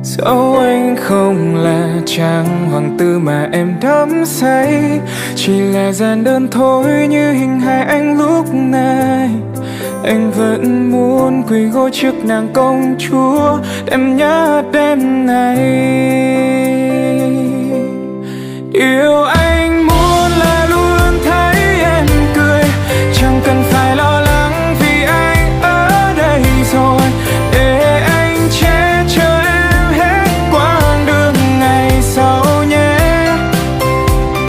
Dẫu anh không là chàng hoàng tử mà em đắm say, chỉ là giản đơn thôi như hình hài anh lúc này. Anh vẫn muốn quỳ gối trước nàng công chúa, em nhớ đêm này.